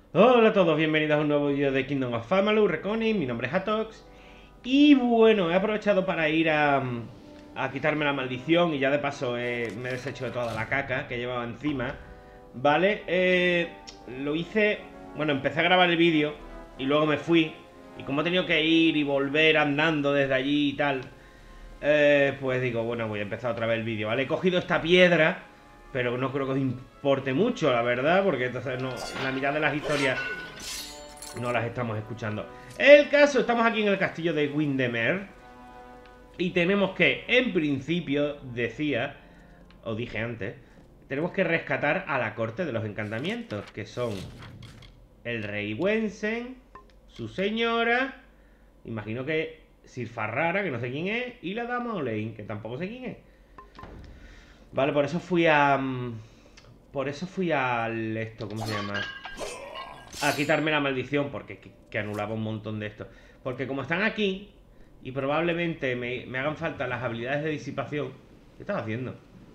Hola a todos, bienvenidos a un nuevo vídeo de Kingdom of Amalur Reconing. Mi nombre es Atox. Y bueno, he aprovechado para ir a quitarme la maldición. Y ya de paso me he deshecho de toda la caca que llevaba encima. Vale, lo hice. Bueno, empecé a grabar el vídeo y luego me fui. Y como he tenido que ir y volver andando desde allí y tal, pues digo, bueno, voy a empezar otra vez el vídeo. Vale, he cogido esta piedra, pero no creo que os importe mucho, la verdad, porque entonces no, la mitad de las historias no las estamos escuchando. El caso, estamos aquí en el castillo de Windermere y tenemos que, en principio, decía, o dije antes, tenemos que rescatar a la corte de los encantamientos, que son el rey Wensen, su señora, imagino que Sir Farrara, que no sé quién es, y la dama Olein, que tampoco sé quién es. Vale, por eso fui a... Por eso fui al... Esto, ¿cómo se llama? A quitarme la maldición, porque que anulaba un montón de esto. Porque como están aquí, y probablemente me hagan falta las habilidades de disipación. ¿Qué estás haciendo?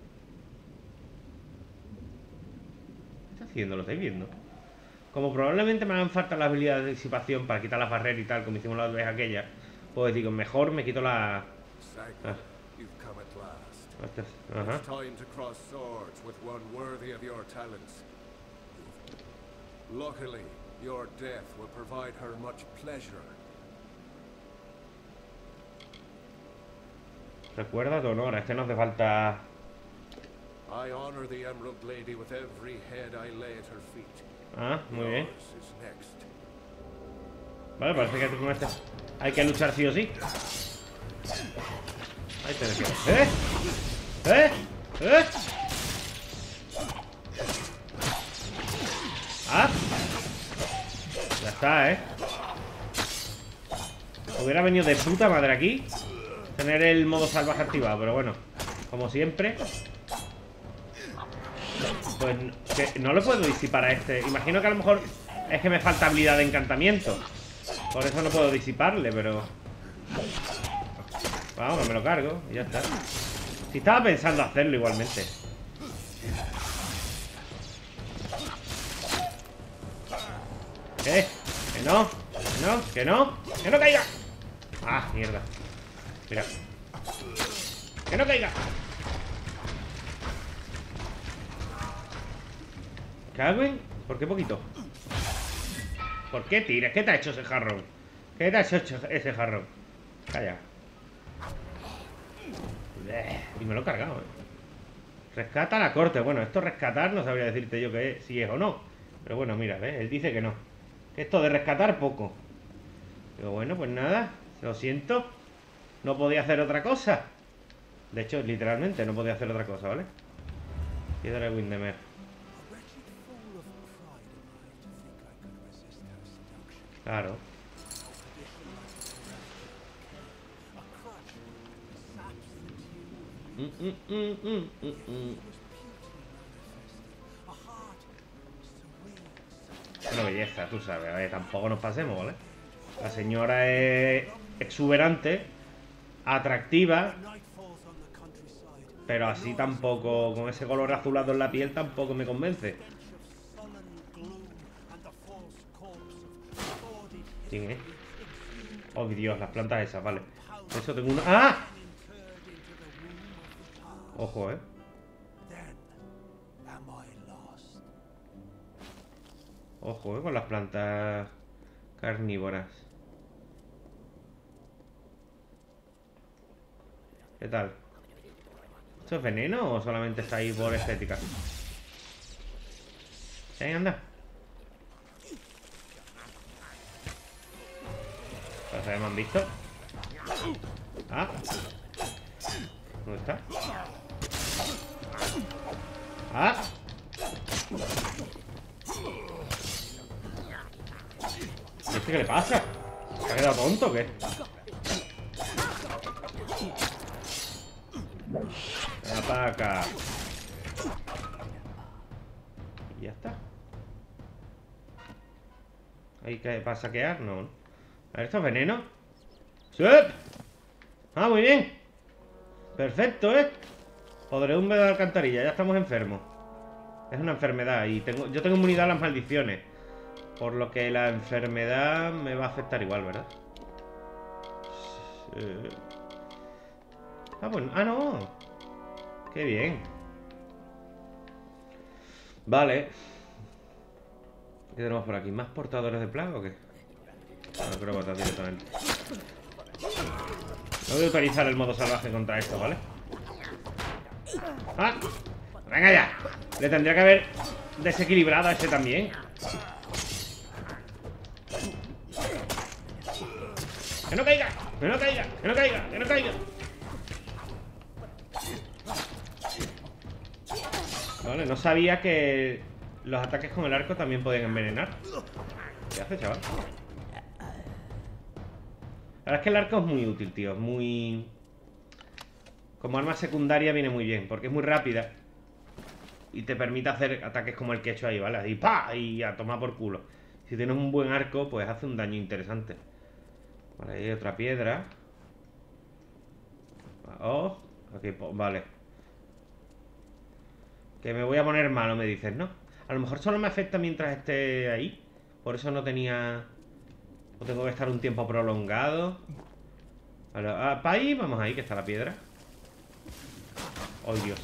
¿Qué estás haciendo? ¿Lo estáis viendo? Como probablemente me hagan falta las habilidades de disipación para quitar las barreras y tal, como hicimos la vez aquella, pues digo, mejor me quito la... Sagna, Ah, you've come at last. ajá. It's time to cross swords with one worthy of your talents. Luckily, your death will provide her much pleasure. Recuerda tu honor, a este no hace falta... I honor the Emerald Lady with every head I lay at her feet. Ah, muy bien. Yours is next. Vale, parece que con este hay que luchar sí o sí. Ahí te quedas. ¿Eh? ¿Eh? ¿Eh? Ah, ya está, ¿eh? Hubiera venido de puta madre aquí tener el modo salvaje activado, pero bueno, como siempre, pues que no lo puedo disipar a este. Imagino que a lo mejor es que me falta habilidad de encantamiento, por eso no puedo disiparle, pero... Vamos, me lo cargo y ya está. Si estaba pensando hacerlo igualmente. ¿Qué? ¿Que no? ¿Que no? ¿Que no? ¡Que no caiga! Ah, mierda. Mira. ¡Que no caiga! ¿Cago en? ¿Por qué poquito? ¿Por qué tiras? ¿Qué te ha hecho ese jarrón? ¿Qué te ha hecho ese jarrón? Calla. Y me lo he cargado, Rescata a la corte. Bueno, esto rescatar no sabría decirte yo que es, si es o no. Pero bueno, mira, ¿ves? Él dice que no. Que esto de rescatar poco. Digo, bueno, pues nada. Lo siento. No podía hacer otra cosa. De hecho, literalmente no podía hacer otra cosa, ¿vale? Piedra de Windermere. Claro. Una belleza, tú sabes. A ver, tampoco nos pasemos, ¿vale? La señora es exuberante, atractiva, pero así tampoco, con ese color azulado en la piel, tampoco me convence. ¿Quién es? Oh, Dios, las plantas esas, vale. Eso tengo una... ¡Ah! Ojo, Ojo, con las plantas carnívoras. ¿Qué tal? ¿Esto es veneno o solamente está ahí por estética? ¿Sí? Anda. Pues me han visto. Ah. ¿Dónde está? Ah. ¿Y este qué le pasa? ¿Se ha quedado tonto o qué? Ven para acá. Y ya está. ¿Hay que para saquear? No. A ver, ¿esto es veneno? ¡Sí! Ah, muy bien. Perfecto, Podredumbre de la alcantarilla. Ya estamos enfermos. Es una enfermedad y yo tengo inmunidad a las maldiciones. Por lo que la enfermedad me va a afectar igual, ¿verdad? Ah, bueno. Ah, no. Qué bien. Vale. ¿Qué tenemos por aquí? ¿Más portadores de plaga o qué? No creo matar directamente. No voy a utilizar el modo salvaje contra esto, ¿vale? ¡Ah! ¡Venga ya! Le tendría que haber desequilibrado a este también. ¡Que no caiga! ¡Que no caiga! ¡Que no caiga! ¡Que no caiga! Vale, no sabía que los ataques con el arco también podían envenenar. ¿Qué hace, chaval? La verdad es que el arco es muy útil, tío. Es muy... Como arma secundaria viene muy bien, porque es muy rápida y te permite hacer ataques como el que he hecho ahí, ¿vale? Y ¡pa! Y a tomar por culo. Si tienes un buen arco, pues hace un daño interesante. Vale, ahí hay otra piedra. Oh, aquí, vale. Que me voy a poner malo, me dices, ¿no? A lo mejor solo me afecta mientras esté ahí. Por eso no tenía... No tengo que estar un tiempo prolongado. Vale, para ahí, vamos ahí, que está la piedra. Oh, Dios.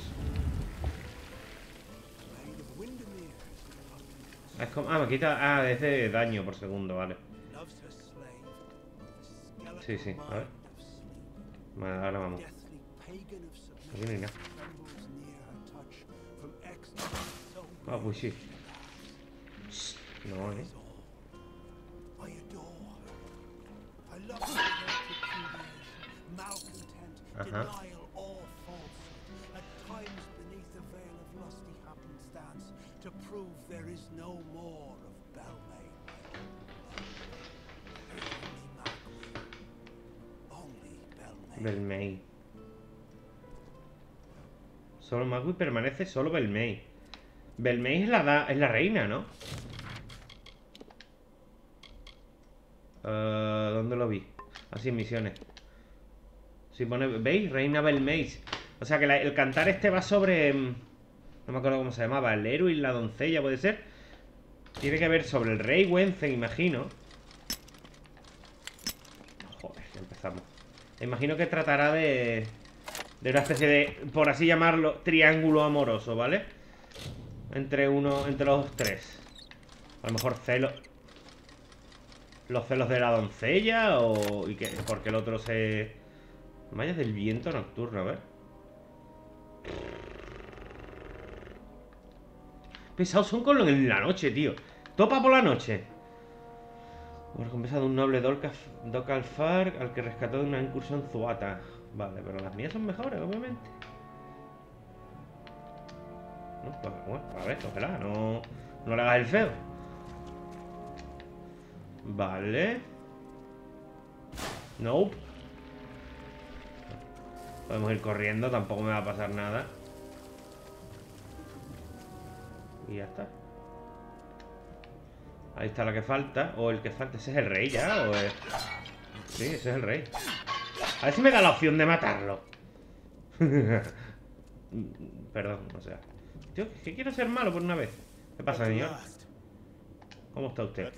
Es como... Ah, me quita... Ah, es de daño por segundo, vale. Sí, sí, a ver. Vale, ahora vamos. Aquí no hay nada. Ah, pues sí. No, Ajá. Belmay. Solo Magui permanece solo Belmay. Belmay es la reina, ¿no? ¿Dónde lo vi? Así en misiones. Si pone... ¿Veis? Reina Belmay. O sea que el cantar este va sobre... No me acuerdo cómo se llamaba. El héroe y la doncella, ¿puede ser? Tiene que ver sobre el rey Wenzel, imagino. Joder, ya empezamos. Imagino que tratará de una especie de, por así llamarlo, triángulo amoroso, ¿vale? Entre los tres. A lo mejor celos. Los celos de la doncella o... Y que, porque el otro se... Mallas del viento nocturno, a ver. Pesados son con lo en la noche, tío. Topa por la noche. Recompensa de un noble Docalfar al que rescató de una incursión Zuata. Vale, pero las mías son mejores, obviamente. No, pues, bueno, a ver, cógela, no le hagas el feo. Vale. Nope. Podemos ir corriendo, tampoco me va a pasar nada. Y ya está. Ahí está la que falta. O el que falta. ¿Ese es el rey ya? ¿O es... Sí, ese es el rey. A ver si me da la opción de matarlo. Perdón, o sea. Yo que quiero ser malo por una vez. ¿Qué pasa, señor? ¿Cómo está usted?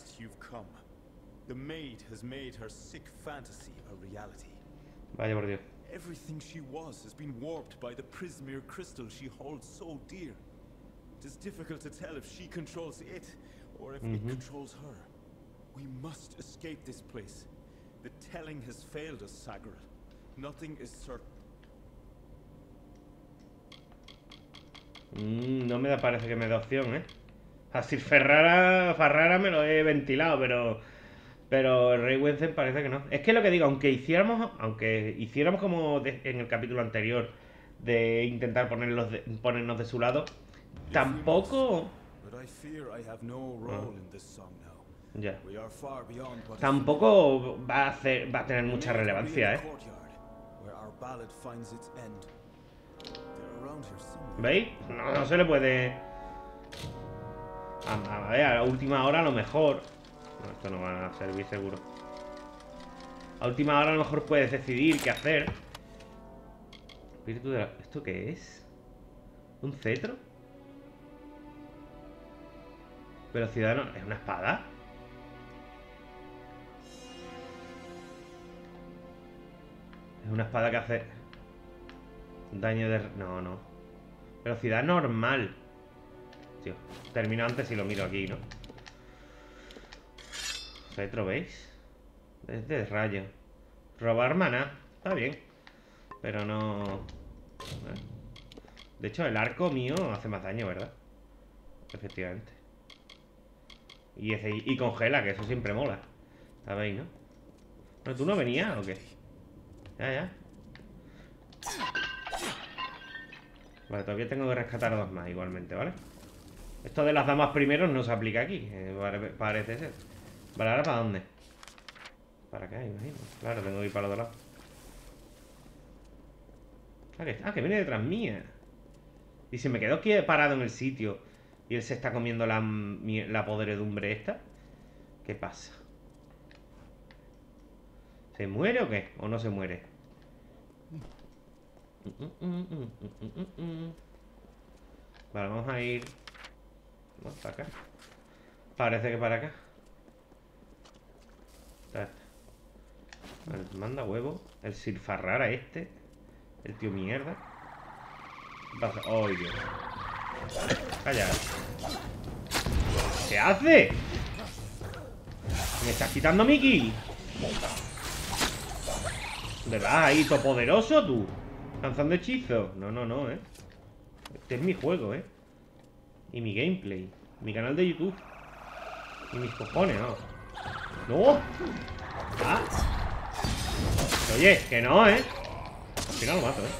Vaya por Dios. Everything she was has been warped by the Prismere crystal she holds so dear. It is difficult to tell if she controls it or if it controls her. We must escape this place. The telling has failed us, Sagral. Nothing is certain. No me parece que me da opción, ¿eh? Así Farrara me lo he ventilado, pero el Rey Wenzel parece que no. Es que lo que digo, aunque hiciéramos como en el capítulo anterior de intentar ponernos de su lado, tampoco... Ya. Tampoco va a tener mucha relevancia, ¿eh? ¿Veis? No se le puede... A ver, a la última hora a lo mejor... No, esto no va a servir seguro. A última hora a lo mejor puedes decidir qué hacer. Espíritu de la... ¿Esto qué es? ¿Un cetro? Velocidad no... ¿Es una espada? Es una espada que hace... daño de... No. Velocidad normal. Tío, termino antes si lo miro aquí, ¿no? Retro, ¿veis? Desde rayo. Robar maná. Está bien. Pero no... De hecho, el arco mío hace más daño, ¿verdad? Efectivamente. Y congela, que eso siempre mola. ¿Sabéis, no? ¿Pero tú no venías o qué? Ya. Vale, todavía tengo que rescatar a 2 más igualmente, ¿vale? Esto de las damas primero no se aplica aquí, parece ser. Vale, ¿ahora para dónde? Para acá, imagino. Claro, tengo que ir para el otro lado. Que viene detrás mía. Y si me quedo aquí parado en el sitio y él se está comiendo la podredumbre esta, ¿qué pasa? ¿Se muere o qué? ¿O no se muere? Vale, vamos a ir... Vamos para acá. Parece que para acá. Vale, manda huevo. El Silfarrara este. El tío mierda. ¿Qué pasa? ¡Ay, Dios! Calla. ¿Qué hace? ¿Me estás quitando mi ki? ¿Dónde vas ahí, todopoderoso tú? ¿Lanzando hechizos? No, Este es mi juego, y mi gameplay. Mi canal de YouTube. Y mis cojones, ¿no? ¡No! ¡Ah! Oye, que no, Al final lo mato,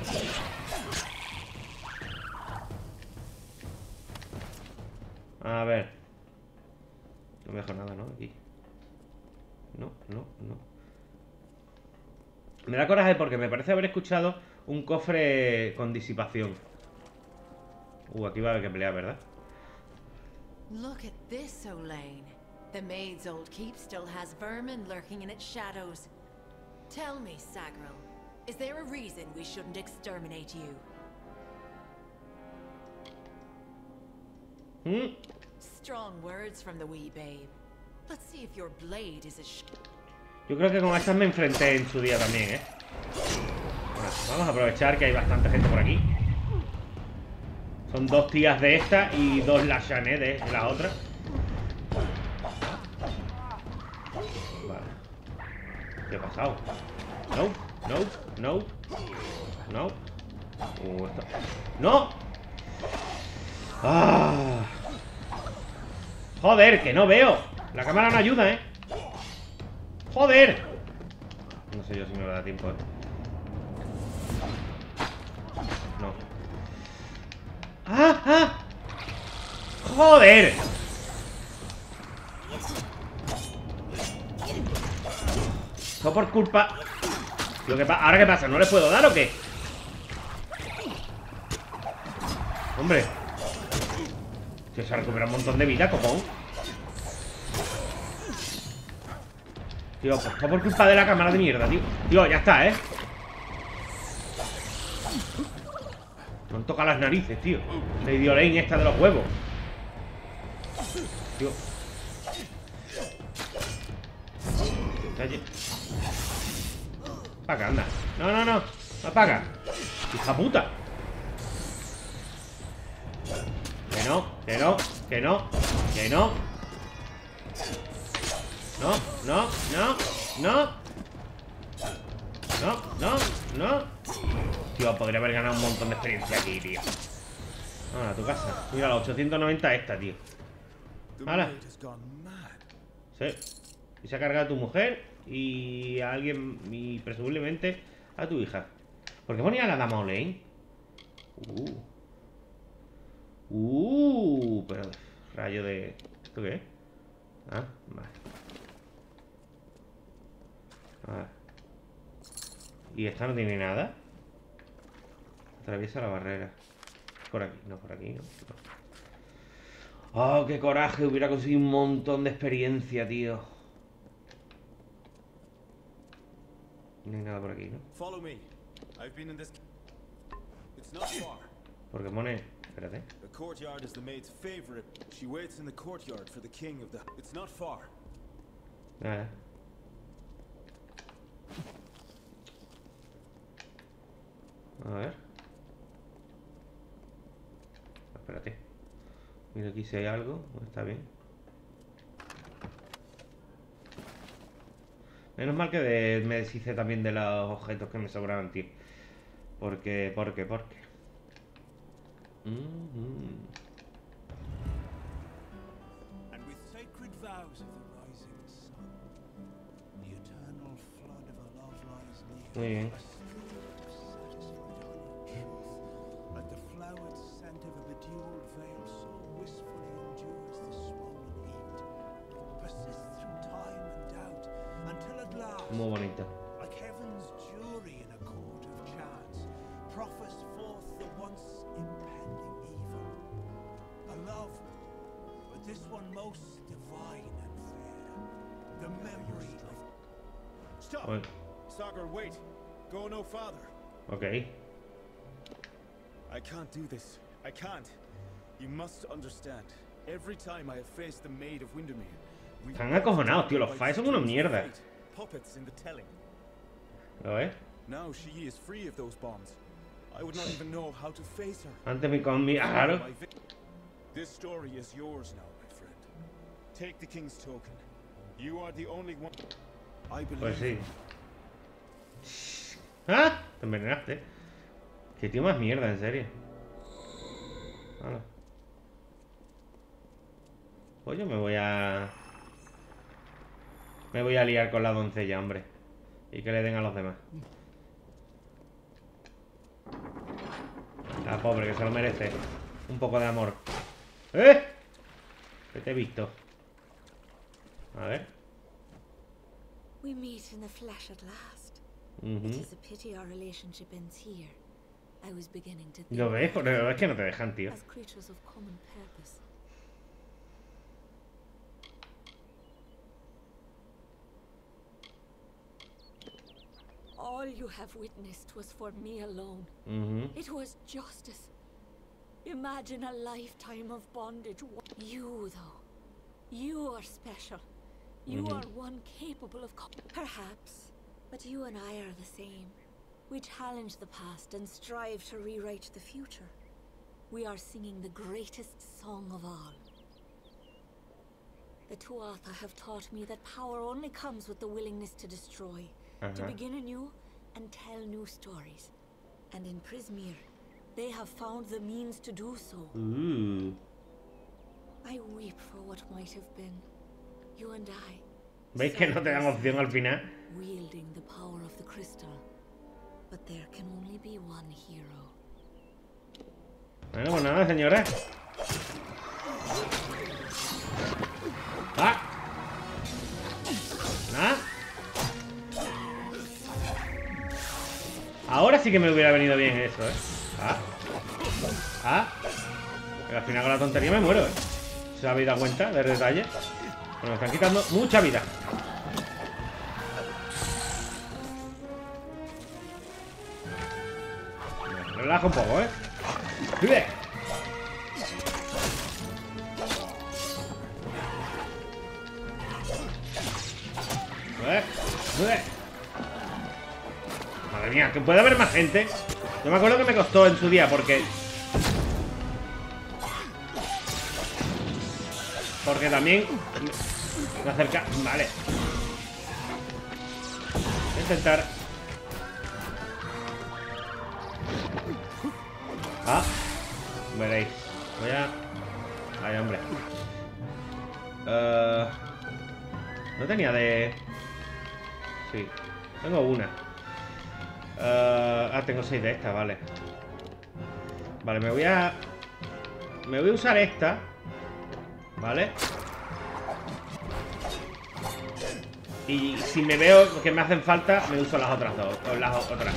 A ver. No me dejo nada, ¿no? Aquí. No. Me da coraje porque me parece haber escuchado un cofre con disipación. Aquí va a haber que pelear, ¿verdad? Look at this, Olaine. The maid's old keep still has vermin lurking in its shadows. Tell me, Sagril, is there a reason we shouldn't exterminate you? Strong words from the wee babe. Let's see if your blade is as... Yo creo que con estas me enfrenté en su día también, Bueno, vamos a aprovechar que hay bastante gente por aquí. Son 2 tías de esta y 2 Lashane de la otra. Vale. ¿Qué ha pasado? No. Esto... ¡No! ¡Ah! ¡Joder, que no veo! La cámara no ayuda, ¡Joder! No sé yo si me va a dar tiempo, No. ¡Ah! ¡Joder! Todo por culpa... ¿Ahora qué pasa? ¿No le puedo dar o qué? Hombre. Que se ha recuperado un montón de vida, copón. Tío, pues todo por culpa de la cámara de mierda, tío. Tío, ya está, No han tocado las narices, tío. Lady Olaine esta de los huevos. Tío. Apaga, anda. No. Apaga. Hija puta. Que no. No. Tío, podría haber ganado un montón de experiencia aquí, tío. A tu casa. Mira, la 890 esta, tío. ¡Hala! Sí. Y se ha cargado a tu mujer y a alguien, y presumiblemente a tu hija. ¿Por qué ponía la dama Olaine? Pero rayo de... ¿Esto qué es? Ah, vale. A ver. ¿Y esta no tiene nada? Atraviesa la barrera. Por aquí, no, por aquí, no. ¡Oh, qué coraje! Hubiera conseguido un montón de experiencia, tío. No hay nada por aquí, ¿no? Porque pone espérate. The courtyard is the maid's favorite. She waits in the courtyard for the king of the... It's not far. Nada. A ver. Espérate. Mira aquí si hay algo. Está bien. Menos mal que me deshice también de los objetos que me sobraban, tío. ¿Por qué? And with sacred vows of the rising sun, the eternal flood of a love lies near. Muy bien. A stream of satisfied truth, like the flowered scent of a bejeweled veil, so wistfully endures the swollen heat, persists through time and doubt, until at last, Muy bonito. like heaven's jury in a court of chance, proffers forth the once impending evil. A love, but this one most divine and fair. The memory of... Stop! Bueno, Sagar, wait! Go no farther. ok. I can't do this. I can't. You must understand. Every time I have faced the Maid of Windermere, we Están acojonados, tío. Los Fae son una mierda. Puppets in the telling. ¿Lo ves? Now she is free of those bonds. I would not even know how to face her. Antes con mi... Claro. This story is yours now, my friend. Take the king's token. You are the only one. I believe. Pues sí. ¡Ah! Te envenenaste. Qué tío más mierda, en serio. Hala. Pues yo me voy a liar con la doncella, hombre. Y que le den a los demás. La pobre, que se lo merece. Un poco de amor. ¡Eh! Que te he visto. A ver. We meet in the flesh at last. It is a pity our relationship ends here. I was beginning to think ¿Lo ves? Pero es que no te dejan, tío. as creatures of common purpose. All you have witnessed was for me alone. It was justice. Imagine a lifetime of bondage. You, though, you are special. You are one capable of... Perhaps, but you and I are the same. We challenge the past and strive to rewrite the future. We are singing the greatest song of all. The Tuatha have taught me that power only comes with the willingness to destroy, to begin anew and tell new stories. And in Prismeer, they have found the means to do so. I weep for what might have been. You and I. ¿Veis que no te dan opción al final? Wielding the power of the crystal. But there can only be one hero. Bueno, pues nada, señora. ¡Ah! ¿Ah? Ahora sí que me hubiera venido bien eso, ¿eh? ¡Ah! ¡Ah! Pero al final con la tontería me muero, ¿eh? ¿Se habéis dado cuenta del detalle? Bueno, me están quitando mucha vida. Me relajo un poco, ¿eh? ¡Vive! Madre mía, que puede haber más gente. Yo me acuerdo que me costó en su día porque también me acerca. Vale. Voy a intentar. Ah, veréis. Voy a... Ay, hombre. No tenía de... Sí, tengo una. Tengo 6 de estas, vale. Vale, me voy a usar esta. ¿Vale? Y si me veo que me hacen falta, me uso las otras dos. O las otras.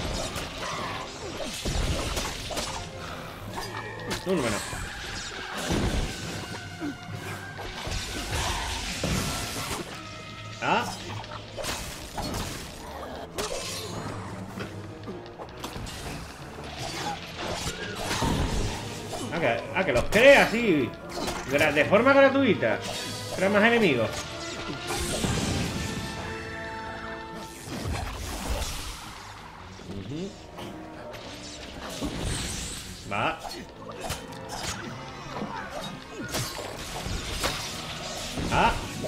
Un menos. Ah. Ok, Crea así, de forma gratuita. Crea más enemigos. Va. Ah.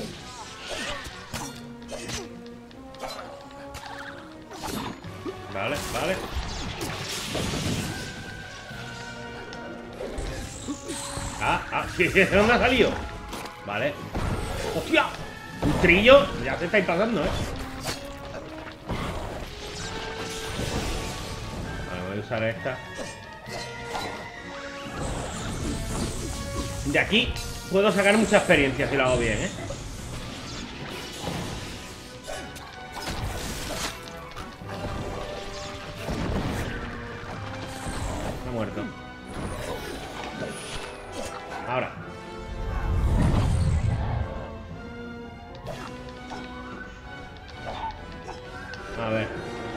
Vale, vale. ¿De dónde ha salido? Vale. ¡Hostia! Un trillo. Ya se estáis pasando, Vale, voy a usar esta. De aquí puedo sacar mucha experiencia si lo hago bien, Me he muerto. Ahora. A ver.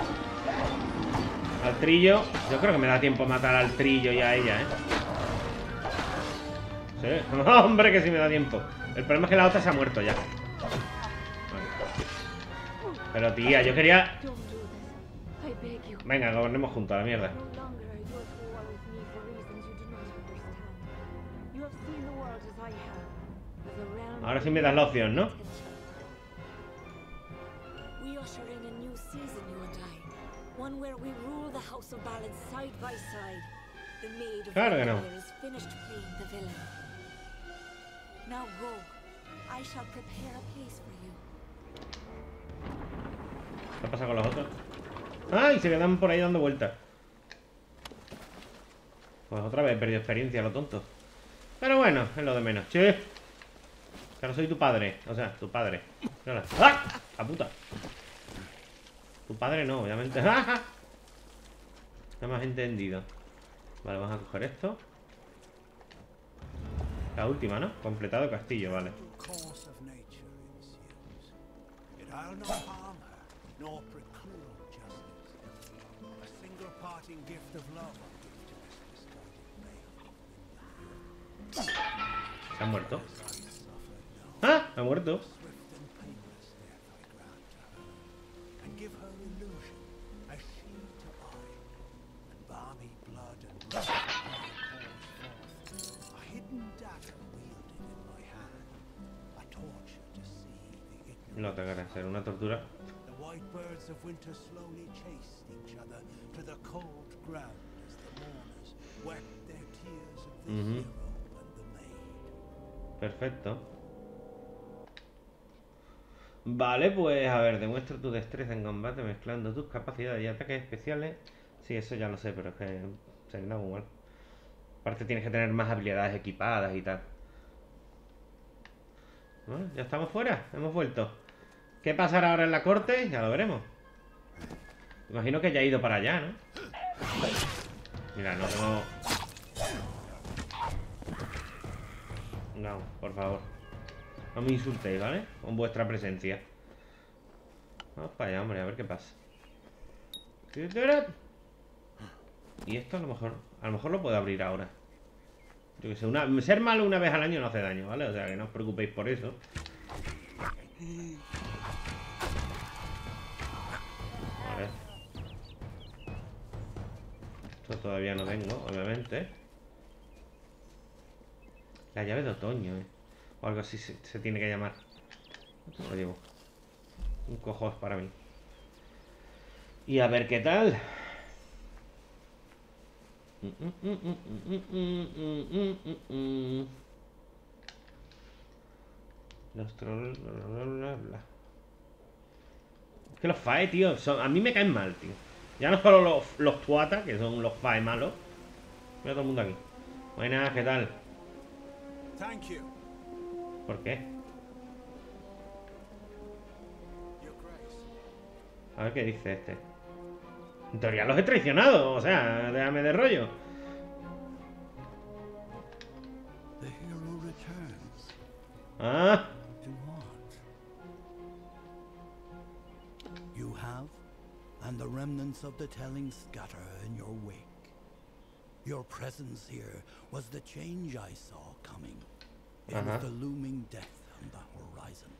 Al trillo. Yo creo que me da tiempo a matar al trillo y a ella, Sí. Hombre, que sí me da tiempo. El problema es que la otra se ha muerto ya. Vale. Pero tía, yo quería... Venga, gobernemos juntos a la mierda. Ahora sí me das la opción, ¿no? Claro que no. ¿Qué pasa con los otros? ¡Ay! Se quedan por ahí dando vueltas. Pues otra vez he perdido experiencia, lo tonto. Pero bueno, es lo de menos. Che. Que no soy tu padre. O sea, tu padre. ¡Ah! ¡La puta! Tu padre no, obviamente. ¡Ah! No me has entendido. Vale, vamos a coger esto. La última, ¿no? Completado castillo, vale. ¿Se ha muerto? ¡Ah! ¿Se ha muerto? No te querrá hacer una tortura. Perfecto. Vale, pues a ver, demuestra tu destreza en combate mezclando tus capacidades y ataques especiales. Sí, eso ya lo sé, pero es que se da igual. Aparte tienes que tener más habilidades equipadas y tal. Bueno, ya estamos fuera, hemos vuelto. ¿Qué pasará ahora en la corte? Ya lo veremos. Imagino que ya ha ido para allá, ¿no? Mira, no tengo... No, por favor. No me insultéis, ¿vale? Con vuestra presencia. Vamos para allá, hombre, a ver qué pasa. Y esto a lo mejor lo puedo abrir ahora. Yo que sé, ser malo una vez al año no hace daño, ¿vale? O sea, que no os preocupéis por eso. A ver. Esto todavía no tengo, obviamente. La llave de otoño, o algo así se tiene que llamar. Lo llevo. Un cojos para mí. Y a ver qué tal. Los trolls. Es que los fae, tío, a mí me caen mal, tío. Ya no solo los tuata, que son los fae malos. Mira todo el mundo aquí. Buenas, ¿qué tal? ¿Por qué? A ver qué dice este. En teoría los he traicionado, o sea, déjame de rollo. Ah. You have, and the remnants of the telling scatter in your wake. Your presence here was the change I saw coming. It was the looming death on the horizon.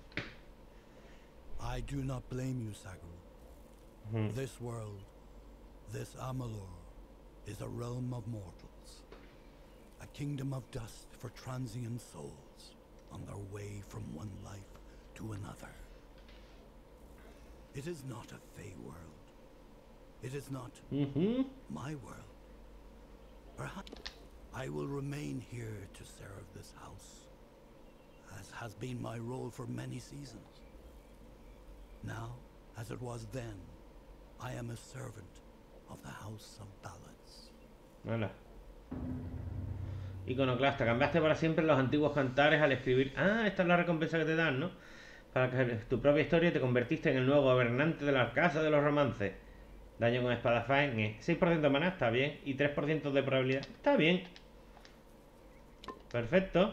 I do not blame you, Sagarul. This world, this Amalur, is a realm of mortals. A kingdom of dust for transient souls on their way from one life to another. It is not a Fey world. It is not my world. Perhaps I will remain here to serve this house, as has been my role for many seasons. Now, as it was then, I am a servant of the House of Ballads. Hola. Iconoclasta, cambiaste para siempre los antiguos cantares al escribir... Ah, esta es la recompensa que te dan, ¿no? Para que tu propia historia te convertiste en el nuevo gobernante de la casa de los romances. Daño con espada Fang, 6% de maná, está bien. Y 3% de probabilidad, está bien. Perfecto.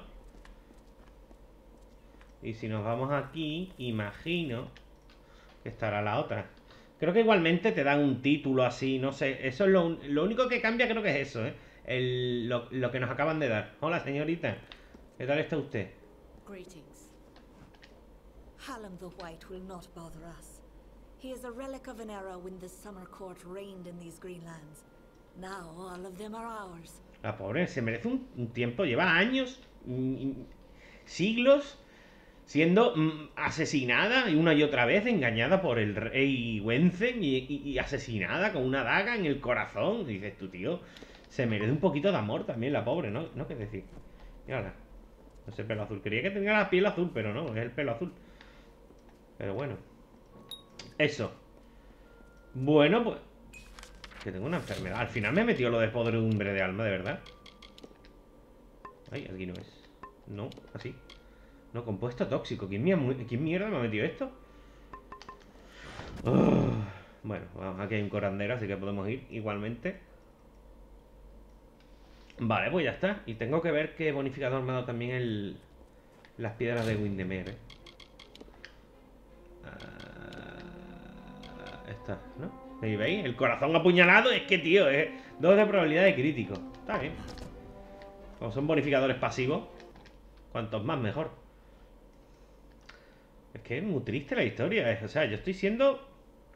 Y si nos vamos aquí, imagino que estará la otra. Creo que igualmente te dan un título así, no sé. Eso es lo único que cambia, creo que es eso, lo que nos acaban de dar. Hola, señorita. ¿Qué tal está usted? Greetings. Hallam the White will not bother us. He is a relic of an era when the Summer Court reigned in these green lands. Now all of them are ours. La pobre se merece un tiempo, lleva años, siglos, siendo asesinada una y otra vez, engañada por el rey Wenzen y asesinada con una daga en el corazón. Dices tú, tío, se merece un poquito de amor también la pobre, ¿no? ¿No? ¿Qué decir? Y ahora, no sé, pelo azul. Quería que tenga la piel azul, pero no, es el pelo azul. Pero bueno. Eso. Bueno, pues... Que tengo una enfermedad. Al final me he metido lo de podredumbre de alma, de verdad. Ay, aquí no es. No, así. No, compuesto tóxico. ¿Quién mierda me ha metido esto? Bueno, vamos, aquí hay un corandero, así que podemos ir igualmente. Vale, pues ya está. Y tengo que ver qué bonificador me ha dado también las piedras de Windermere, Esta, ¿no? ¿Ahí veis? El corazón apuñalado es que, tío, es 2 de probabilidad de crítico. Está bien. Como son bonificadores pasivos, cuantos más mejor. Es que es muy triste la historia. O sea, yo estoy siendo...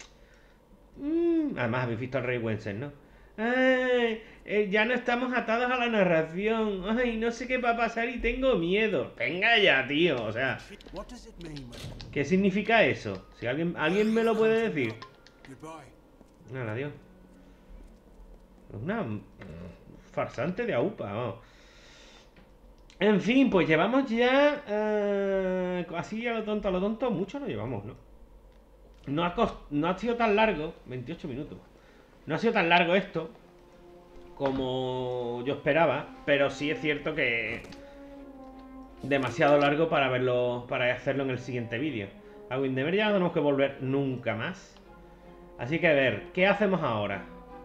Además habéis visto al rey Wenzen, ¿no? Ay, ya no estamos atados a la narración. Ay, no sé qué va a pasar y tengo miedo. Venga ya, tío. O sea, ¿qué significa eso? Si alguien me lo puede decir. Nada, adiós. Es una farsante de AUPA, vamos. En fin, pues llevamos ya así a lo tonto, mucho no llevamos, ¿no? No ha sido tan largo, 28 minutos. No ha sido tan largo esto como yo esperaba, pero sí es cierto que demasiado largo para verlo, para hacerlo en el siguiente vídeo. A Windermere ya no tenemos que volver nunca más. Así que a ver, ¿qué hacemos ahora?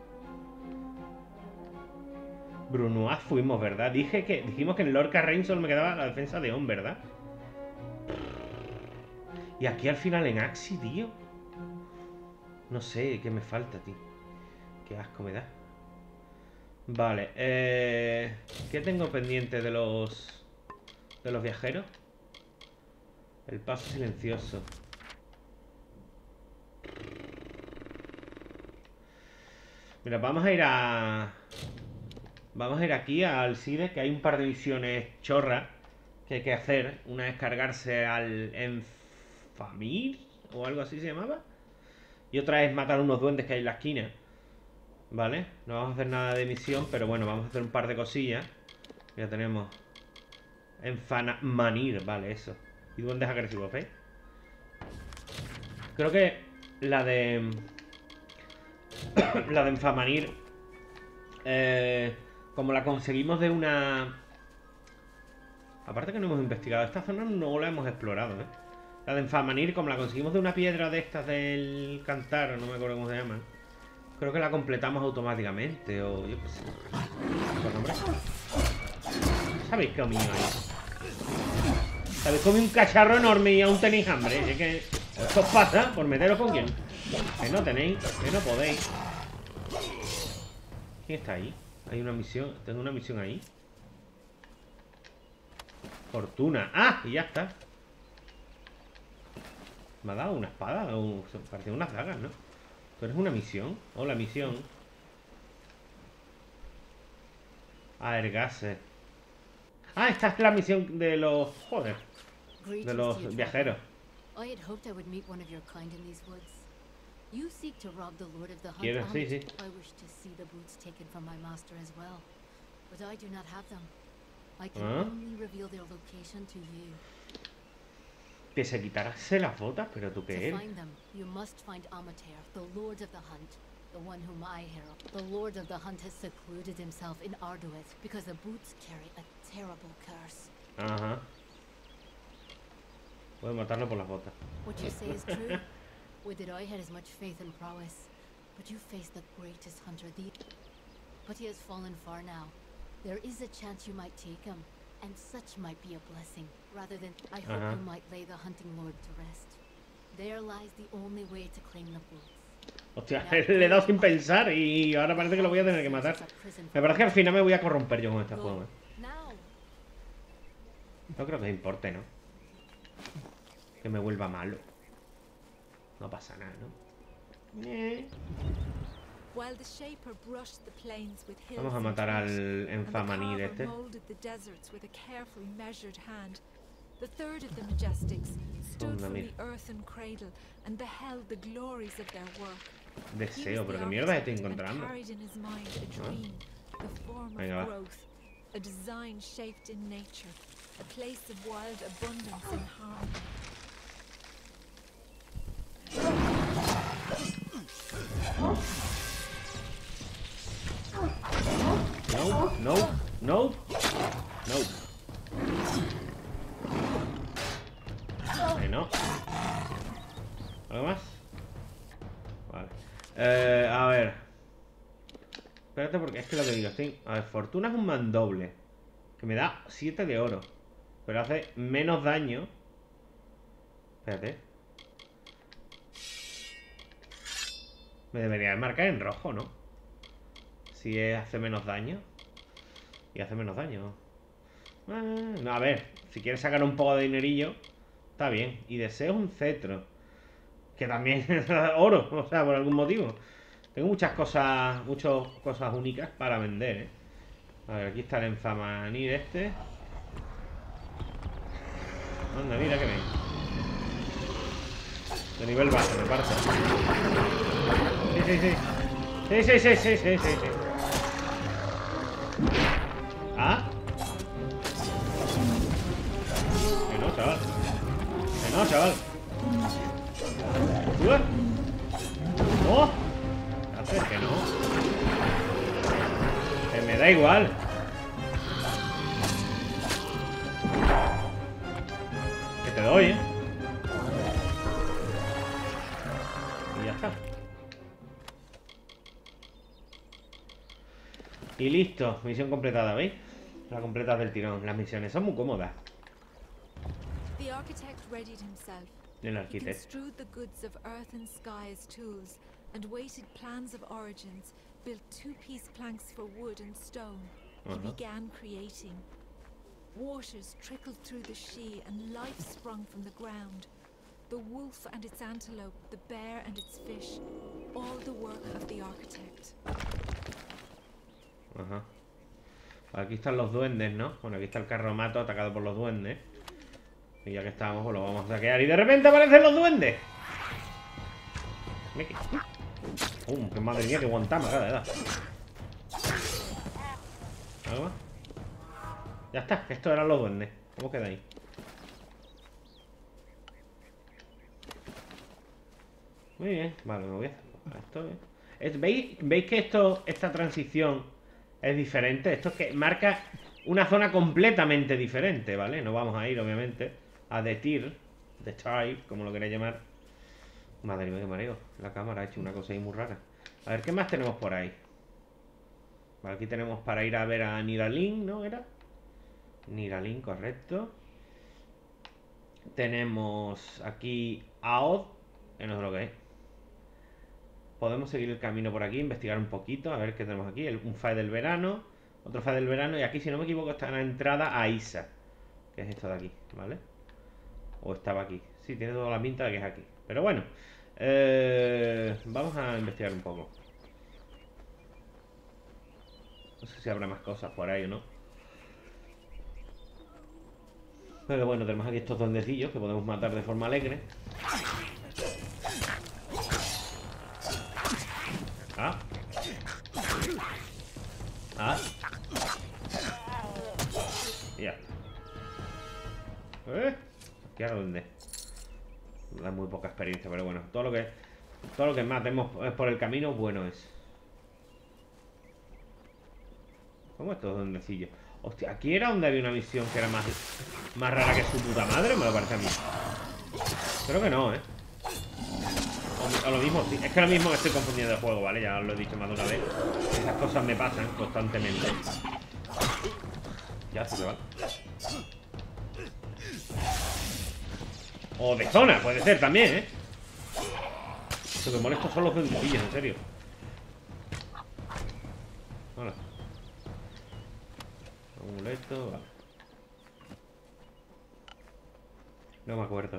Brunoise fuimos, ¿verdad? Dijimos que en Lorca Reign solo me quedaba la defensa de On, ¿verdad? Y aquí al final en Axi, tío. No sé, ¿qué me falta, tío? Qué asco me da. Vale, ¿qué tengo pendiente de los viajeros? El paso silencioso. Mira, vamos a ir aquí a Alcide, que hay un par de misiones chorras que hay que hacer. Una es cargarse al Enfamir, o algo así se llamaba. Y otra es matar unos duendes que hay en la esquina. Vale, no vamos a hacer nada de misión, pero bueno, vamos a hacer un par de cosillas. Ya tenemos Enfamanir, vale, eso. Y duendes agresivos, ¿veis? Creo que la de Enfamanir, como la conseguimos de una... Aparte que no hemos investigado, esta zona no la hemos explorado, ¿eh? La de Enfamanir, como la conseguimos de una piedra de estas del Cantar, no me acuerdo cómo se llaman. Creo que la completamos automáticamente, o yo qué sé. Pues, hombre. ¿Sabéis qué comido ahí? ¿Sabéis? Comí un cacharro enorme y aún tenéis hambre. Es que esto os pasa por meteros con quién. Que no tenéis, que no podéis. ¿Quién está ahí? Hay una misión. Tengo una misión ahí. Fortuna. ¡Ah! Y ya está. Me ha dado una espada. Parecen unas dagas, ¿no? ¿Tú eres una misión? Hola, misión. Aergase. Ah, esta es la misión de los... Joder. De los viajeros. I had hoped I would meet one of your kind in these woods. You seek to rob the Lord of the Hunt. ¿Quieres? Sí, sí. I wish to see the boots taken from my master as well. But I do not have them. I can only reveal their location to you. Que se quitarse las botas, pero tú qué To eres. find them, you must find Amater, the Lord of the Hunt, the one whom I herald. The Lord of the Hunt has secluded himself in Ardueth because the boots carry a terrible curse. Ajá. Puedo matarlo por las botas. What you say is true. Would that I had as much faith and prowess. But you face the greatest hunter, but he has fallen far now. There is a chance you might take him, and such might be a blessing, rather than I hope you might lay the hunting lord to rest. There lies the only way to claim the boots. Hostia, le he dado sin pensar y ahora parece que lo voy a tener que matar. Me parece que al final me voy a corromper yo con este juego, ¿eh? No creo que importe, ¿no? Que me vuelva malo. No pasa nada, ¿no? Vamos a matar al Enfamaní de este. The third of the Majestics stood from the earthen cradle and beheld the glories of their work. Deseo, pero qué mierda estoy encontrando. Carried in his mind a dream, the form of growth, a design shaped in nature, a place of wild abundance and harmony. No, no, no, no. No. ¿Algo más? Vale. A ver. Espérate porque es que lo que digo, estoy... A ver, fortuna es un mandoble. Que me da 7 de oro. Pero hace menos daño. Espérate. Me debería marcar en rojo, ¿no? Si hace menos daño. Y hace menos daño. No, a ver, si quieres sacar un poco de dinerillo, está bien. Y deseo un cetro. Que también es oro, o sea, por algún motivo. Tengo muchas cosas únicas para vender, ¿eh? A ver, aquí está el Enfamaní de este. Anda, mira que ven. De nivel bajo, me parto. Sí. ¿Ah? Que no, chaval. Que no, chaval. ¡No! ¿Qué haces? Que no. Que me da igual. Que te doy, ¿eh? Y ya está. Y listo, misión completada, ¿veis? La completas del tirón. Las misiones son muy cómodas. The architect readied himself. El He arquitecto. construed the goods of earth and sky as tools, and weighted plans of origins, built two-piece planks for wood and stone. He began creating. Waters trickled through the Shee, and life sprung from the ground. The wolf and its antelope, the bear and its fish, all the work of the architect. Ajá. Aquí están los duendes, ¿no? Bueno, aquí está el carromato atacado por los duendes. Y ya que estamos, pues lo vamos a saquear. Y de repente aparecen los duendes. ¡Qué madre mía, qué guantama cada edad! ¿Algo más? Ya está, estos eran los duendes. ¿Cómo queda ahí? Muy bien, vale, me voy a hacer esto. ¿Veis que esta transición es diferente? Esto es que marca una zona completamente diferente, ¿vale? No vamos a ir, obviamente, a The Tribe, como lo queréis llamar. Madre mía, qué mareo. La cámara ha hecho una cosa ahí muy rara. A ver, ¿qué más tenemos por ahí? Vale, aquí tenemos para ir a ver a Niralin, ¿no? ¿Era? Niralin, correcto. Tenemos aquí a Odd, que no sé lo que es. Podemos seguir el camino por aquí, investigar un poquito, a ver qué tenemos aquí. Un fae del verano, otro fae del verano, y aquí, si no me equivoco, está en la entrada a Isa, que es esto de aquí, ¿vale? O estaba aquí. Sí, tiene toda la pinta de que es aquí. Pero bueno, vamos a investigar un poco. No sé si habrá más cosas por ahí o no. Pero bueno, tenemos aquí estos duendecillos que podemos matar de forma alegre. Ah. Ah. Ya. ¿Aquí a dónde? Da muy poca experiencia, pero bueno, todo lo que matemos por el camino, bueno es. ¿Cómo estos duendecillos? Hostia, aquí era donde había una misión que era más rara que su puta madre, me lo parece a mí. Creo que no, o lo mismo, sí. Es que lo mismo me estoy confundiendo el juego, ¿vale? Ya os lo he dicho más de una vez. Esas cosas me pasan constantemente. Ya, se va. O de zona, puede ser también, Lo que molesto son los duendecillos, en serio. Hola. Amuleto, vale. No me acuerdo.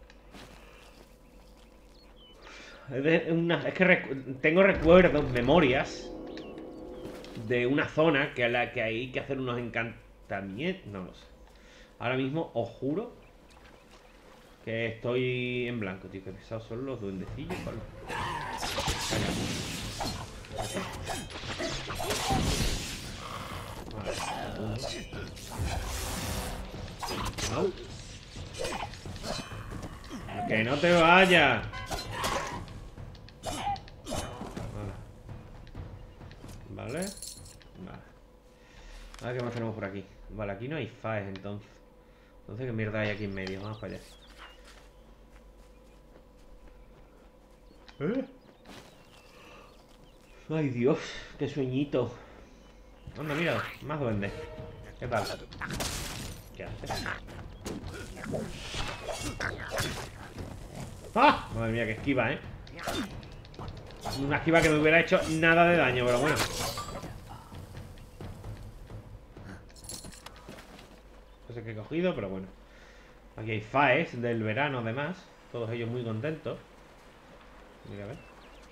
Es que tengo recuerdos, memorias de una zona que hay que hacer unos encantamientos. No lo sé. Ahora mismo os juro que estoy en blanco, tío. Que pesados son los duendecillos, ¿vale? No. Que no te vayas. Vale. Vale. A ver qué más tenemos por aquí. Vale, aquí no hay faes entonces. Entonces, ¿qué mierda hay aquí en medio? Vamos para allá. Ay, Dios, qué sueñito. Anda, mira, más duendes. ¿Qué tal? ¿Qué haces? ¡Ah! Madre mía, qué esquiva, Una esquiva que me hubiera hecho nada de daño, pero bueno. No sé qué he cogido, pero bueno. Aquí hay faes del verano, además. Todos ellos muy contentos. Mira, a ver.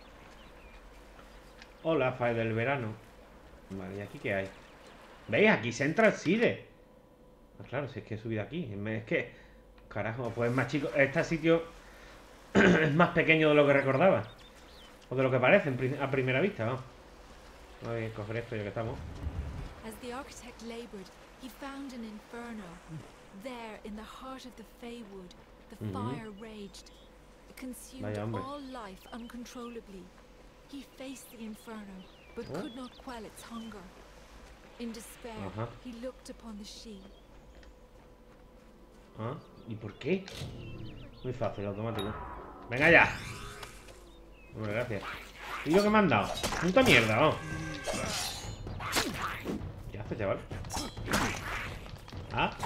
Hola, fae del verano. Vale, ¿y aquí qué hay? ¿Veis? Aquí se entra el Side. Ah, claro, si es que he subido aquí. Es que... Carajo, pues es más chico. Este sitio es más pequeño de lo que recordaba. O de lo que parece a primera vista, vamos. Voy a coger esto ya que estamos. As the architect labored, he found an inferno. There, in the heart of the Feywood, the fire raged. It consumed all life uncontrollably. He faced the inferno, but could not quell its hunger. In despair, he looked upon the she. ¿Ah? ¿Y por qué? Muy fácil, automático. ¡Venga ya! Hombre, gracias. ¿Y lo que me han dado? ¡Puta mierda, vamos! ¿Qué haces, chaval? ¿Ah?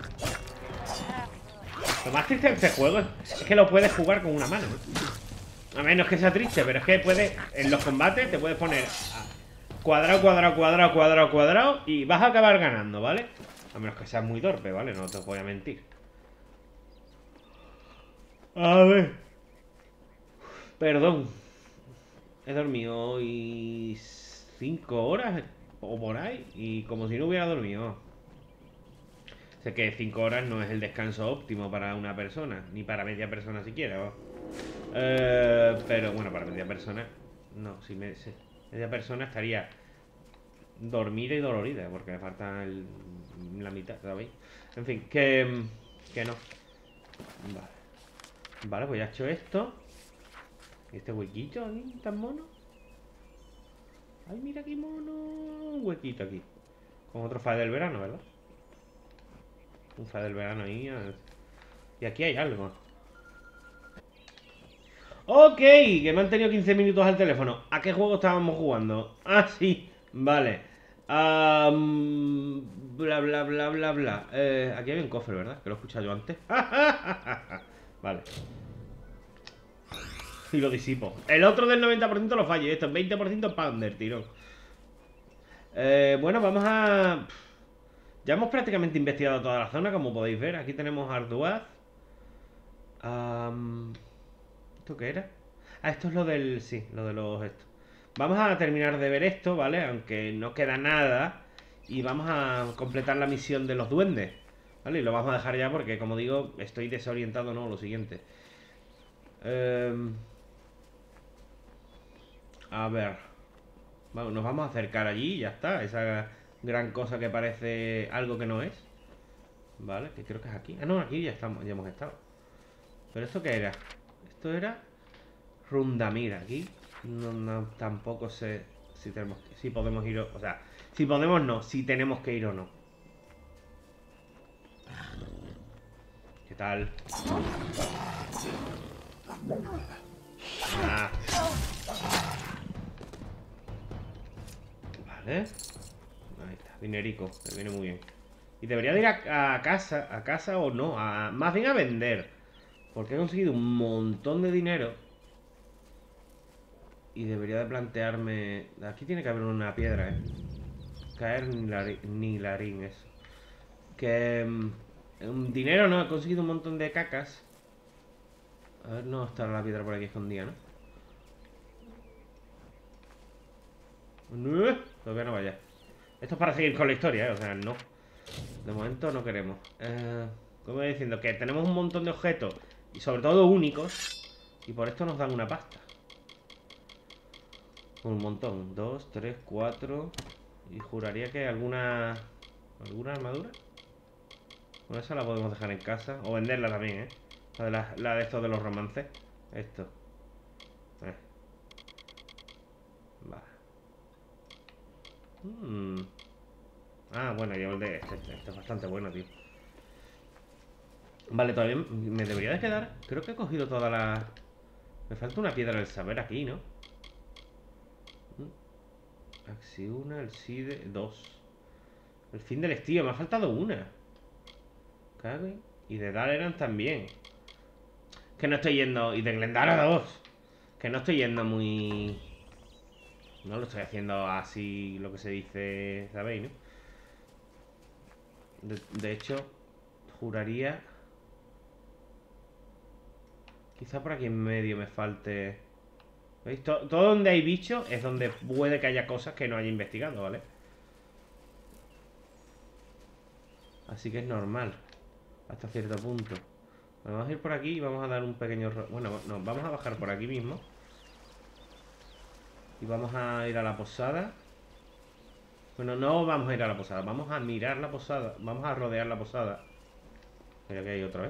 Lo más triste de este juego es que lo puedes jugar con una mano, A menos que sea triste, pero es que puedes... En los combates te puedes poner cuadrado, cuadrado, cuadrado, cuadrado, cuadrado y vas a acabar ganando, ¿vale? A menos que seas muy torpe, ¿vale? No te voy a mentir. A ver. Perdón. He dormido hoy 5 horas o por ahí. Y como si no hubiera dormido. Sé que 5 horas no es el descanso óptimo para una persona. Ni para media persona siquiera. Pero bueno, para media persona. No, si media persona estaría dormida y dolorida. Porque me falta la mitad, ¿sabéis? En fin, que no. Vale. Vale, pues ya he hecho esto. ¿Y este huequito aquí tan mono? Ay, mira qué mono. Un huequito aquí. Con otro fae del verano, ¿verdad? Un fae del verano ahí. Y aquí hay algo. Ok, que me han tenido 15 minutos al teléfono. ¿A qué juego estábamos jugando? Ah, sí, vale. Bla, bla, bla, bla, bla. Aquí había un cofre, ¿verdad? Que lo he escuchado yo antes. Vale. Y lo disipo. El otro del 90% lo fallo. Esto es 20% pan del tirón. Bueno, vamos a... Ya hemos prácticamente investigado toda la zona, como podéis ver. Aquí tenemos Arduaz. ¿Esto qué era? Ah, esto es lo del... Sí, lo de los... Esto. Vamos a terminar de ver esto, ¿vale? Aunque no queda nada. Y vamos a completar la misión de los duendes, ¿vale? Y lo vamos a dejar ya porque, como digo, estoy desorientado, ¿no? Lo siguiente. A ver. Bueno, nos vamos a acercar allí y ya está. Esa gran cosa que parece algo que no es. Vale, que creo que es aquí. Ah, no, aquí ya estamos, ya hemos estado. ¿Pero esto qué era? Esto era Rundamir. Aquí no, tampoco sé si tenemos, si podemos ir, o sea, si podemos no, si tenemos que ir o no. ¿Qué tal? Ah. Vale. Ahí está, dinerico, me viene muy bien. Y debería de ir a casa o no, más bien a vender. Porque he conseguido un montón de dinero. Y debería de plantearme... Aquí tiene que haber una piedra, Caer ni larín, eso. Que... dinero no, he conseguido un montón de cacas. A ver, no está la piedra por aquí escondida, ¿no? Todavía no vaya. Esto es para seguir con la historia, o sea, no. De momento no queremos. Como voy diciendo, que tenemos un montón de objetos. Y sobre todo únicos. Y por esto nos dan una pasta. Un montón. 2, 3, 4. Y juraría que alguna... ¿Alguna armadura? Bueno, esa la podemos dejar en casa. O venderla también, La de estos de los romances. Esto. Vale. Ah, bueno, yo el de este es bastante bueno, tío. Vale, todavía me debería de quedar. Creo que he cogido toda la... Me falta una piedra del saber aquí, ¿no? Axiuna, el Side, 2. El fin del estío, me ha faltado una. Cague. Y de Daleran también. Que no estoy yendo... Y de Glendara 2. Que no estoy yendo muy... No lo estoy haciendo así, lo que se dice, ¿sabéis, no? De hecho, juraría... Quizá por aquí en medio me falte... ¿Veis? Todo donde hay bichos es donde puede que haya cosas que no haya investigado, ¿vale? Así que es normal. Hasta cierto punto. Vamos a ir por aquí y vamos a dar un pequeño... Bueno, no, vamos a bajar por aquí mismo. Y vamos a ir a la posada. Bueno, no vamos a ir a la posada. Vamos a mirar la posada. Vamos a rodear la posada. Mira que hay otra vez.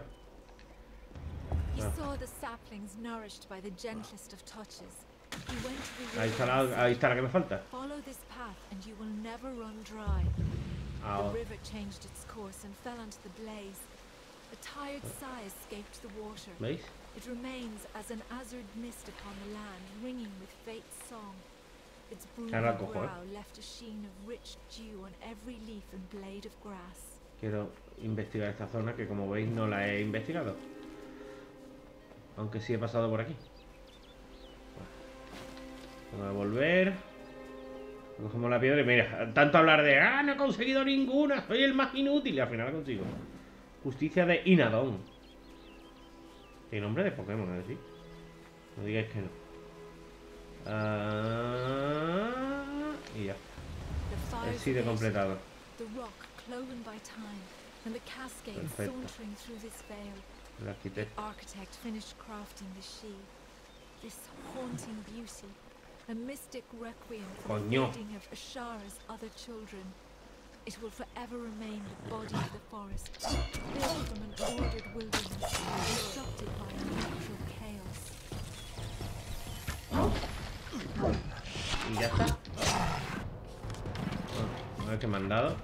Ahí está la que me falta. Ahora. ¿Veis? It remains as an azure mist upon the land, ringing with fate's song. Its brooding brow left a sheen of rich dew on every leaf and blade of grass. Quiero investigar esta zona que, como veis, no la he investigado. Aunque sí he pasado por aquí. Vamos a volver. Cogemos la piedra y mira, tanto hablar de no he conseguido ninguna, soy el más inútil, y al final la consigo. Justicia de Inadón. Tiene nombre de Pokémon, ¿es decir? No digáis que no. Y ya. El Side completado. Perfecto. El arquitecto. Coño. It will forever remain the body of the forest, built from an ordered wilderness, disrupted by a natural chaos. Y ya está. A ver qué me han dado.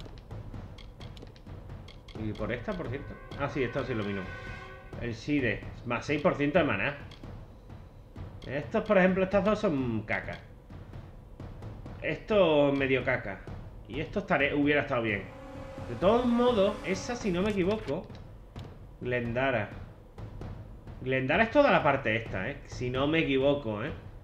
Y por esta, por cierto. Ah, sí, esto sí lo vino. El Side, más 6% de maná. Estos, por ejemplo, estas dos son caca. Esto medio caca. Y esto hubiera estado bien. De todos modos, esa, si no me equivoco, Glendara. Glendara es toda la parte esta, si no me equivoco,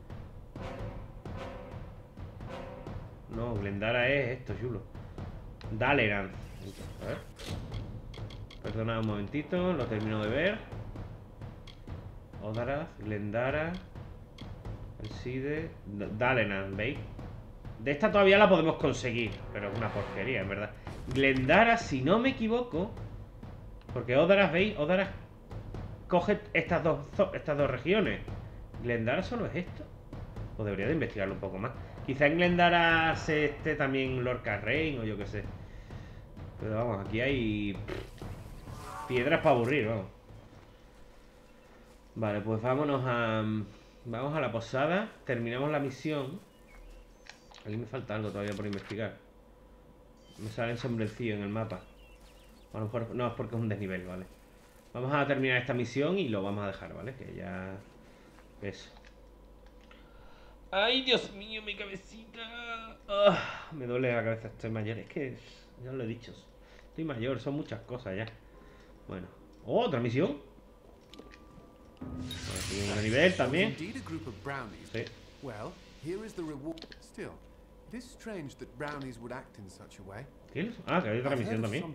No, Glendara es esto, chulo. Daleran. A ver. Perdona un momentito, lo termino de ver. Odaraz, Glendara, Elside, Daleran, ¿veis? De esta todavía la podemos conseguir, pero es una porquería, en verdad. Glendara, si no me equivoco, porque Odaraz, ¿veis? Odaraz coge estas dos regiones. Glendara solo es esto. O debería de investigarlo un poco más. Quizá en Glendara se esté también Lorca Rain o yo qué sé. Pero vamos, aquí hay piedras para aburrir, vamos. Vale, pues vámonos a... Vamos a la posada. Terminamos la misión. Aquí me falta algo todavía por investigar. Me sale ensombrecillo en el mapa. A lo mejor no, es porque es un desnivel, vale. Vamos a terminar esta misión y lo vamos a dejar, ¿vale? Que ya... Eso. ¡Ay, Dios mío, mi cabecita! Me duele la cabeza, estoy mayor. Es que, ya lo he dicho, estoy mayor, son muchas cosas ya. Bueno. ¡Oh, otra misión! Aquí un nivel también. Sí. Ah, que hay otra misión también.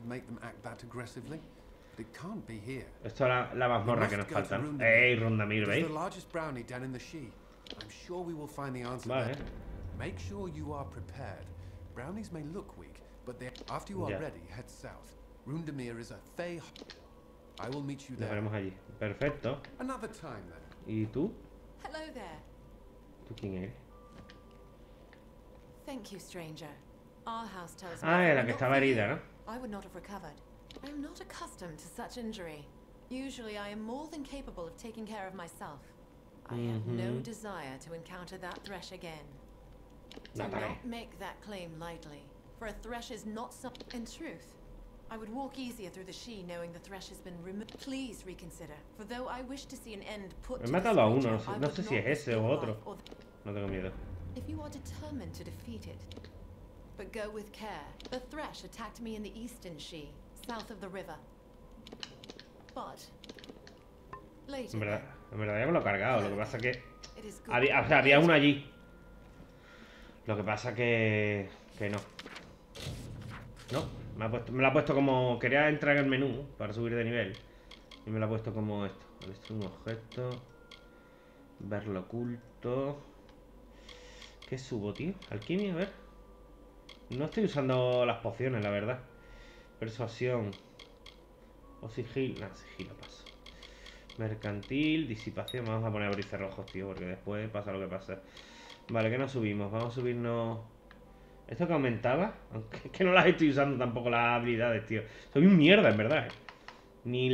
Esto es la mazmorra que nos falta, ¿no? ¡Ey, Rondamir, ¿veis? I'm sure we will find the answer vale. there. Make sure you are prepared. Brownies may look weak, but after you are ready, head south. Rundamir is a Fey. I will meet you there. Nos veremos allí. Perfecto. Another time then. ¿Y tú? Hello there. ¿Tú quién eres? Thank you, stranger. Our house tells me Ah, la que estaba herida, ¿no? I would not have recovered. I am not accustomed to such injury. Usually I am more than capable of taking care of myself. I have no desire to encounter that thresh again. Do not make that claim lightly, for a thresh is not something. In truth, I would walk easier through the She knowing the thresh has been removed. Please reconsider, for though I wish to see an end put to he matado a uno, no sé si es ese o otro. No tengo miedo. If you are determined to defeat it, but go with care. The thresh attacked me in the eastern She, south of the river. But later. En verdad ya me lo he cargado, lo que pasa que... había uno allí. Lo que pasa que no. No, me lo ha puesto como... Quería entrar en el menú para subir de nivel. Y me lo ha puesto como esto. Esto es un objeto. Ver lo oculto. ¿Qué subo, tío? Alquimia, a ver. No estoy usando las pociones, la verdad. Persuasión. O sigilo. Nah, sigilo paso. Mercantil, disipación. Vamos a poner abrir cerrojos, tío, porque después pasa lo que pasa. Vale, ¿qué nos subimos? Vamos a subirnos... ¿Esto que aumentaba? Aunque es que no las estoy usando tampoco las habilidades, tío. Soy un mierda, en verdad, Ni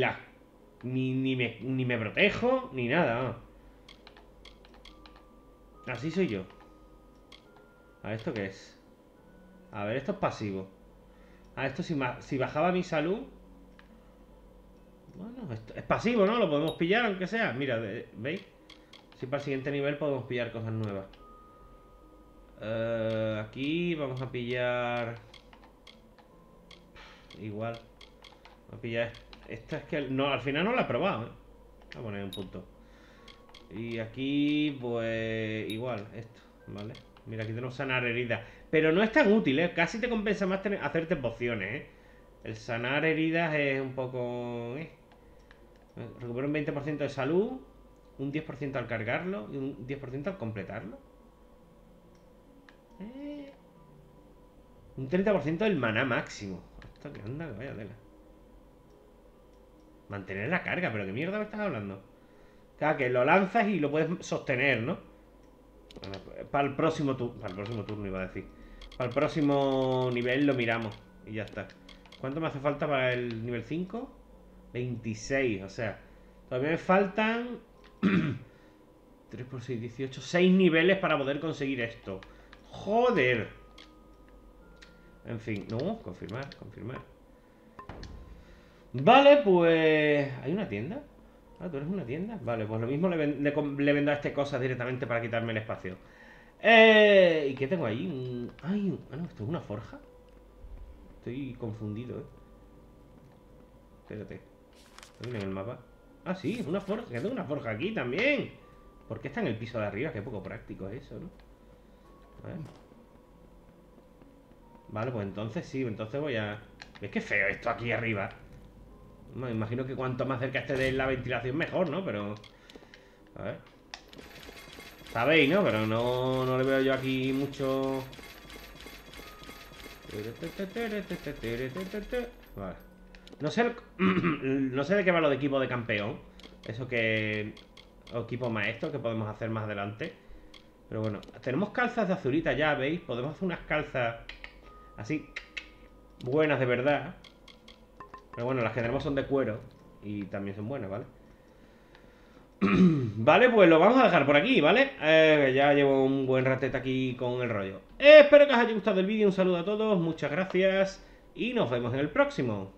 me protejo, ni nada, ¿no? Así soy yo. A ver, ¿esto qué es? A ver, esto es pasivo. Esto si bajaba mi salud... Bueno, esto es pasivo, ¿no? Lo podemos pillar, aunque sea. Mira, ¿veis? Si para el siguiente nivel podemos pillar cosas nuevas. Aquí vamos a pillar... Igual. Vamos a pillar... Esta es que... No, al final no la he probado, Voy a poner un punto. Y aquí, pues... Igual, esto, ¿vale? Mira, aquí tenemos sanar heridas. Pero no es tan útil, Casi te compensa más hacerte pociones, El sanar heridas es un poco... Recupera un 20% de salud, un 10% al cargarlo y un 10% al completarlo. Un 30% del maná máximo. Esto que anda, que vaya tela. Mantener la carga, pero ¿qué mierda me estás hablando? Claro, que lo lanzas y lo puedes sostener, ¿no? Bueno, para el próximo turno iba a decir. Para el próximo nivel lo miramos y ya está. ¿Cuánto me hace falta para el nivel 5? 26, o sea, todavía me faltan 3 por 6, 18, 6 niveles para poder conseguir esto. Joder. En fin, no, confirmar. Vale, pues... ¿Hay una tienda? Ah, ¿tú eres una tienda? Vale, pues lo mismo le vendo a este cosas directamente para quitarme el espacio. ¿Y qué tengo ahí? Ay, no, esto es una forja. Estoy confundido, Espérate. ¿Estoy en el mapa? Ah, sí, una forja. Que tengo una forja aquí también. ¿Por qué está en el piso de arriba? Qué poco práctico es eso, ¿no? A ver. Vale, pues entonces sí, entonces voy a... Es que feo esto aquí arriba. Me imagino que cuanto más cerca esté de la ventilación mejor, ¿no? Pero... A ver. Sabéis, ¿no? Pero no le veo yo aquí mucho... Vale. No sé, no sé de qué va lo de equipo de campeón. Eso que... O equipo maestro que podemos hacer más adelante. Pero bueno, tenemos calzas de azurita ya, ¿veis? Podemos hacer unas calzas así buenas de verdad. Pero bueno, las que tenemos son de cuero y también son buenas, ¿vale? Vale, pues lo vamos a dejar por aquí, ¿vale? Ya llevo un buen ratete aquí con el rollo. Espero que os haya gustado el vídeo, un saludo a todos, muchas gracias y nos vemos en el próximo.